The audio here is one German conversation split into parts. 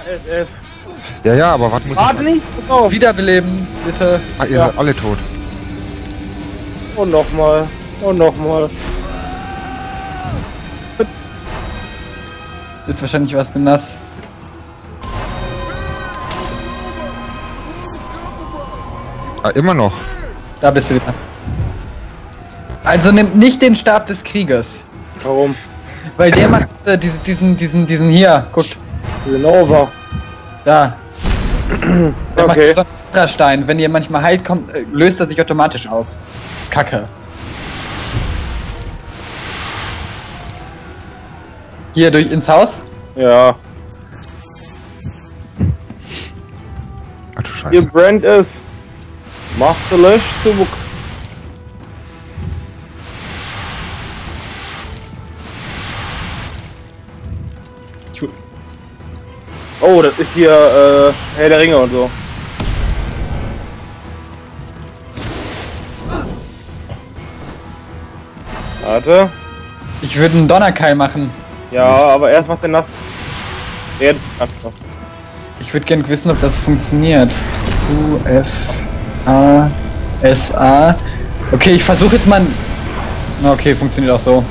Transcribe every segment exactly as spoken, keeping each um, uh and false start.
S S. Ja, ja, aber was muss Warte ich... nicht, pass auf. Wiederbeleben, bitte. Ah, ihr Ja. seid alle tot. Und nochmal. Und nochmal. Jetzt wahrscheinlich warst du nass. Ah, immer noch. Da bist du wieder. Also nimm nicht den Stab des Kriegers. Warum? Weil der macht äh, diesen, diesen, diesen, diesen hier. Guckt. Nova. Da. Der Okay. macht so einen Stein. Wenn ihr manchmal heilt, kommt, äh, löst er sich automatisch aus. Kacke. Hier durch ins Haus. Ja. Ach du Scheiße. Hier brennt es. Macht der Löschzug. Oh, das ist hier äh, Herr der Ringe und so. Warte. Ich würde einen Donnerkeil machen. Ja, aber erst macht der nass. Der Achso. Ich würde gerne wissen, ob das funktioniert. U, F, A, S, A. Okay, ich versuche jetzt mal... Okay, funktioniert auch so.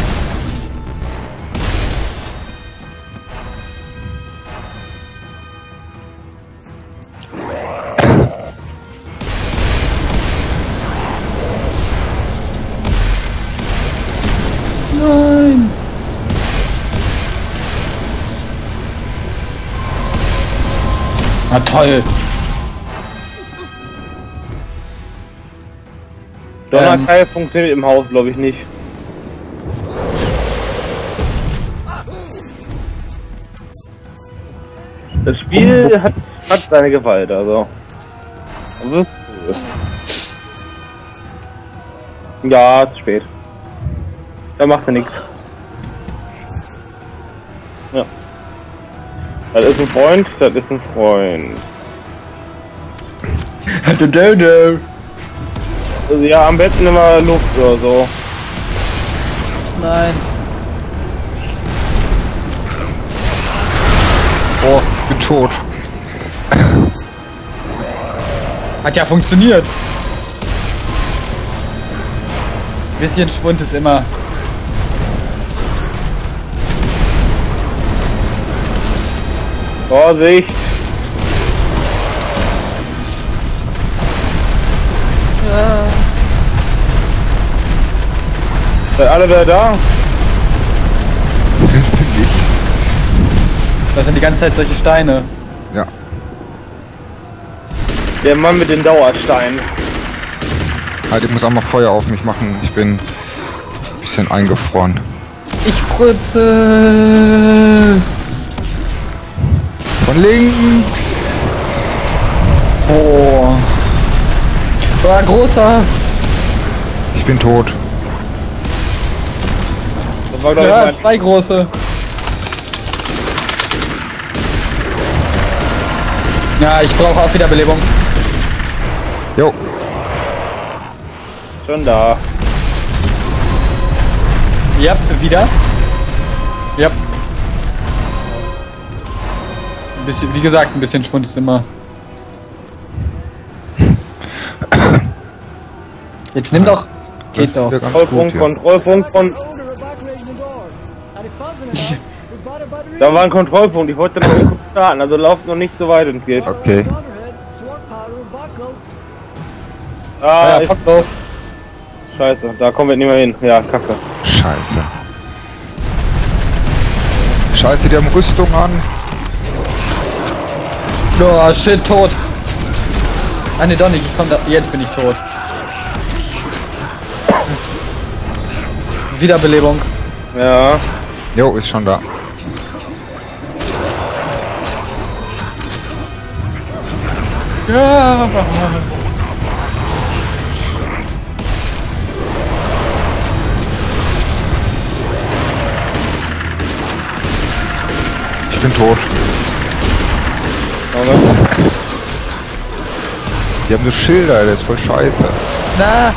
Nein! Ah, toll! Donnerkeil funktioniert im Haus, glaube ich, nicht. Das Spiel hat, hat seine Gewalt, also. Also, ja, zu spät. Da macht er nichts. Ja. Das ist ein Freund, das ist ein Freund. Du, du, du. Also ja, am besten immer Luft oder so. Nein. Oh, ich bin tot. Hat ja funktioniert. Bisschen Schwund ist immer. Vorsicht! Ja. Seid alle wieder da? Bin ich. Das sind die ganze Zeit solche Steine. Ja. Der Mann mit den Dauersteinen. Halt, ich muss auch mal Feuer auf mich machen. Ich bin ein bisschen eingefroren. Ich brutze. Von links! Oh. War großer. Ich bin tot. Das war, glaub ich, Ja, mein... zwei große. Ja, ich brauche auch Wiederbelebung. Jo. Schon da. Ja, wieder. Ja. Ein bisschen, wie gesagt, ein bisschen Schwund ist immer. Jetzt nimm doch. Geht doch. Wieder ganz Kontrollpunkt, gut, ja. Kontrollpunkt von... Da war ein Kontrollpunkt, ich wollte noch kurz starten, also lauft noch nicht so weit und geht. Okay. Ah, Ja, ist... fuck drauf. Scheiße, da kommen wir nicht mehr hin. Ja, kacke. Scheiße. Scheiße, die haben Rüstung an. Oh, shit, tot. Ah, ne, doch nicht. Ich komm da. Jetzt bin ich tot. Wiederbelebung. Ja. Jo, ist schon da. Ja. Ich bin tot. Die haben so Schilder, das ist voll scheiße. Na.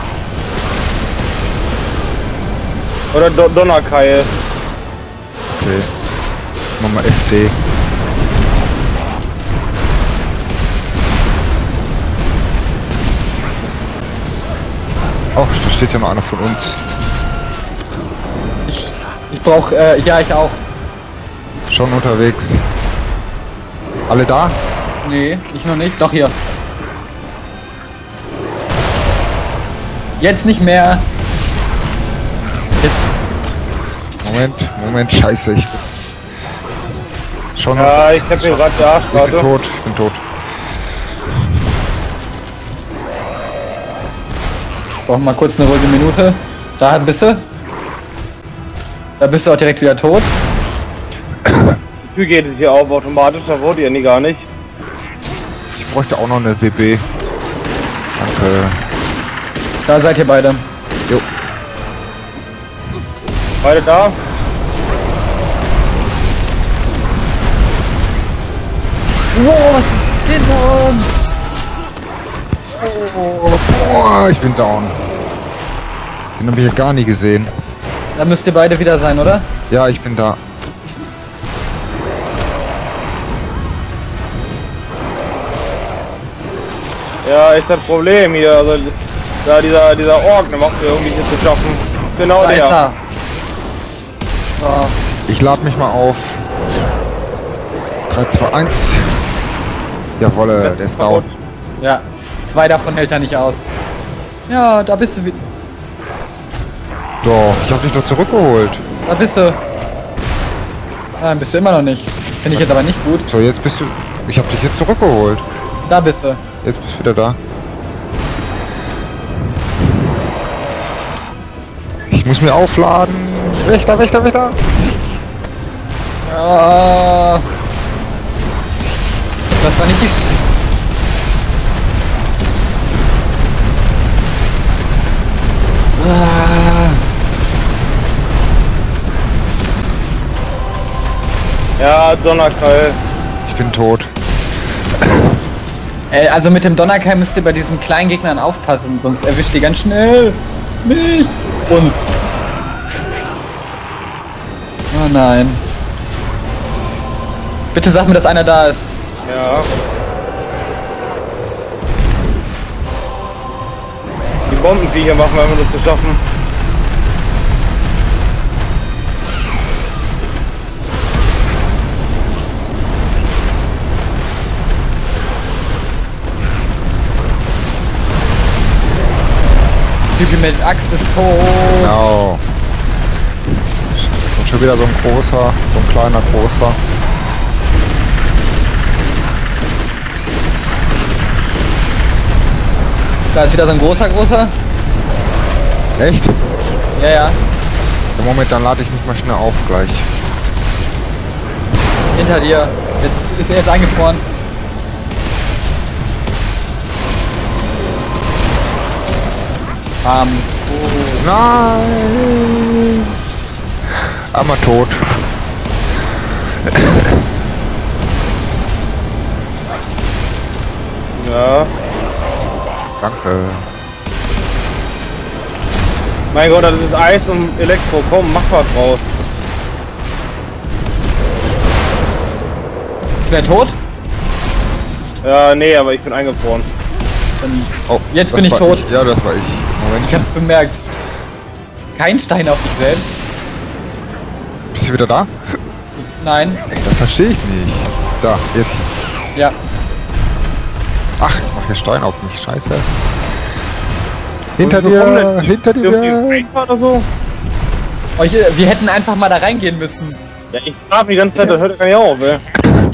Oder Do Donnerkeil. Okay. Mach mal F D. steht ja noch einer von uns. Ich, ich brauch, äh, ja, ich auch. Schon unterwegs. Alle da? Nee, ich noch nicht. Doch, hier. Jetzt nicht mehr. Jetzt. Moment, Moment, scheiße, ich bin... Schon Ja, ich hab hier gerade da, Ich bin warte. tot, ich bin tot. Brauch mal kurz eine ruhige Minute. Da bist du. Da bist du auch direkt wieder tot. Die Tür geht jetzt hier auf automatisch, da wurde ihr nie gar nicht. Ich bräuchte auch noch eine W B. Danke. Da seid ihr beide. Jo. Beide da? Wow, was ist denn da? Oh, boah, ich bin down. Den habe ich ja gar nie gesehen. Da müsst ihr beide wieder sein, oder? Ja, ich bin da. Ja, ist das Problem hier. Also, da dieser, dieser Ork, der macht irgendwie hier zu schaffen. Genau Da ist der. er. So. Ich lade mich mal auf. drei, zwei, eins. Jawolle, der ist down. Ja, zwei davon hält er nicht aus. Ja, da bist du wieder. Doch, ich hab dich doch zurückgeholt. Da bist du. Nein, bist du immer noch nicht. Finde ich jetzt aber nicht gut. So, jetzt bist du... Ich hab dich jetzt zurückgeholt. Da bist du. Jetzt bist du wieder da. Ich muss mir aufladen. Wächter, Wächter, Wächter. Ja. Das war nicht die... Ah. Ja, Donnerkeil. Ich bin tot. Ey, also mit dem Donnerkeil müsst ihr bei diesen kleinen Gegnern aufpassen, sonst erwischt ihr ganz schnell mich. Uns. Oh nein. Bitte sag mir, dass einer da ist. Ja. Die Bombenviecher machen wir, wenn wir das zu schaffen. Typ mit Axt ist tot. Genau. Und schon wieder so ein großer, so ein kleiner großer. Da ist wieder so ein großer, großer. Echt? Ja, ja. Im Moment, dann lade ich mich mal schnell auf gleich. Hinter dir. Jetzt ist er jetzt eingefroren. Bam. Nein! Einmal tot. Ja. Danke. Mein Gott, das ist Eis und Elektro. Komm, mach was raus. Ist der tot? Ja, nee, aber ich bin eingefroren. Dann Oh, Jetzt das bin ich war tot. Ich. Ja, das war ich. Moment. Ich hab's bemerkt. Kein Stein auf dich selbst. Bist du wieder da? Nein. Das verstehe ich nicht. Da, jetzt. Ja. Ach, ich mach hier Stein auf mich. Scheiße. Hinter Wo kommen dir, denn die? hinter dir. Dürfen die oder so? Oh, hier, wir hätten einfach mal da reingehen müssen. Ja, ich traf die ganze Zeit, das hört ja gar nicht auf, ey.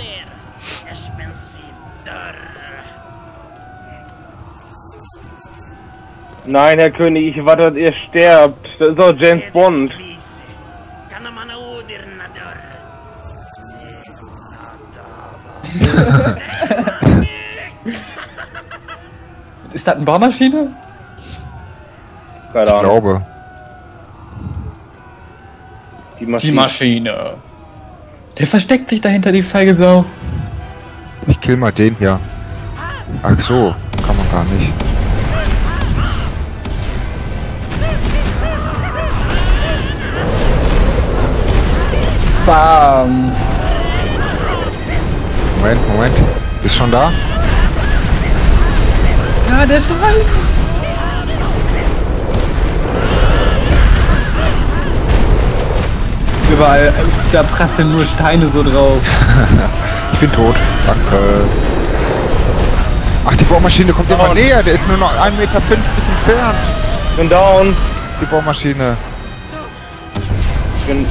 Nein, Herr König, ich warte, dass ihr sterbt. Das ist doch James Bond. Ist das eine Baumaschine? Keine Ich Ahnung. glaube. Die Die Maschine. Maschine. Der versteckt sich dahinter, die feige Sau. Ich kill mal den hier. Ach so, kann man gar nicht. Bam. Moment, Moment. Bist schon da? Ja, der schreit. überall, da prasseln nur Steine so drauf. Ich bin tot. Danke. Ach, die Bohrmaschine kommt immer näher. Der ist nur noch ein Meter fünfzig entfernt. Ich bin down. Die Bohrmaschine. Ich bin...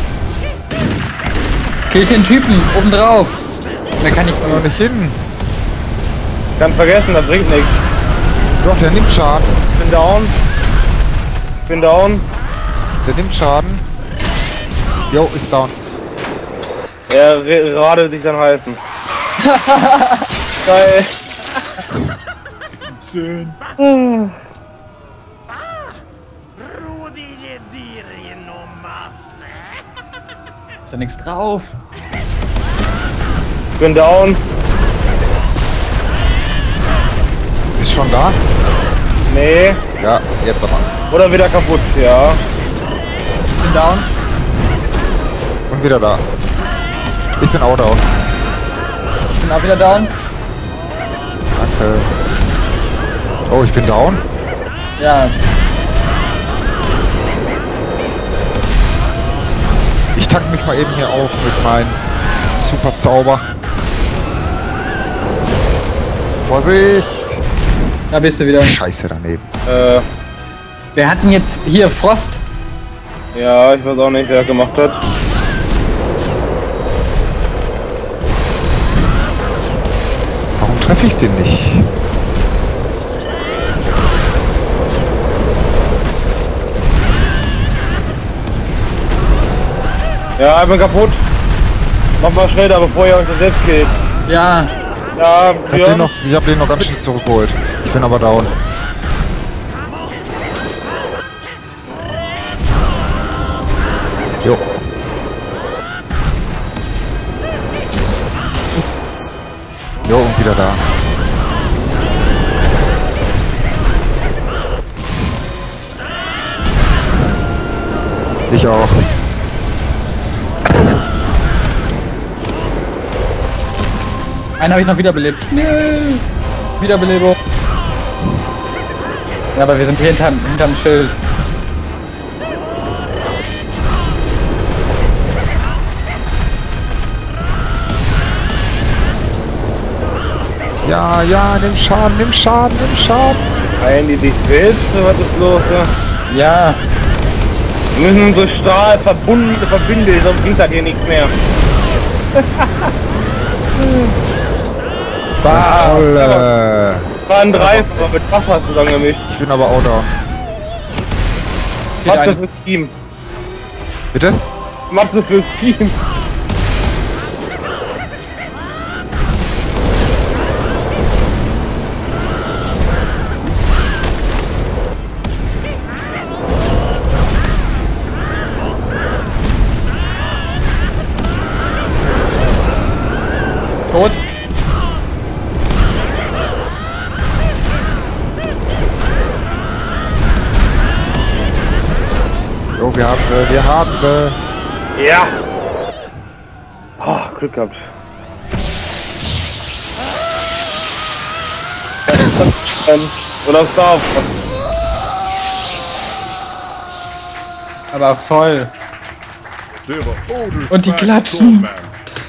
Killt den Typen, oben drauf. Da kann ich Ich kann noch nicht hin. Kann vergessen, das bringt nichts. Doch, der nimmt Schaden. Ich bin down. Ich bin down. Der nimmt Schaden. Jo, ist down. Er radet sich dann heißen. Geil. Schön. Ist da nichts drauf? Ich bin down. Ist schon da? Nee. Ja, jetzt aber. Oder wieder kaputt, ja. Ich bin down. Und wieder da. Ich bin auch down. Ich bin auch wieder down. Danke. Oh, ich bin down? Ja. Ich tank mich mal eben hier auf mit meinem Super Zauber. Vorsicht! Da bist du wieder. Scheiße daneben. Äh, Wir hatten jetzt hier Frost. ja, ich weiß auch nicht, wer gemacht hat. Warum treffe ich den nicht? Ja, ich bin kaputt. Mach mal schnell da, bevor ihr euch das selbst killt. Ja. Ja, Ich hab, den Björn. noch, ich hab den noch ganz schnell zurückgeholt. Ich bin aber down. Jo. Jo, und wieder da. Ich auch. Einen habe ich noch wiederbelebt. Nee. Wiederbelebung. Ja, aber wir sind hier hinterm, hinterm Schild. Ja, ja, nimm Schaden, nimm Schaden, nimm Schaden. Ein, die sich willst, was ist los? Ja? Ja. Wir müssen so Stahl verbunden, verbinden, sonst bringt das hier nichts mehr. Bah, Tolle. War ein Dreifacher mit Wasser zusammengemischt. Ich bin aber auch da. Matze fürs Team. Bitte? Matze fürs Team. Tot. Jo, wir haben sie, wir haben sie. Ja. Oh, Glück gehabt. Oder aufs Dorf. Aber voll. They're the oldest Und die black Glatschen. man.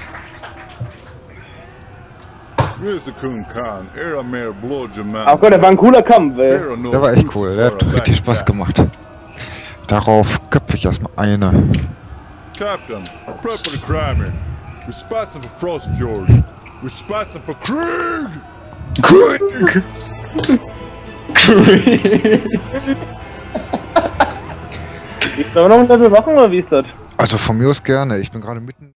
Rizikun Khan, Eramer Blodgeman. Ach Gott, das war ein cooler Kampf, ey. Der war echt cool, der hat richtig Spaß gemacht. Darauf köpfe ich erstmal eine. Captain, prep for the crime. Responsible for Frost Fjord. Responsible for Krieg. Krieg. Krieg. Sollen wir noch ein Level machen oder wie ist das? Also von mir aus gerne, ich bin gerade mitten...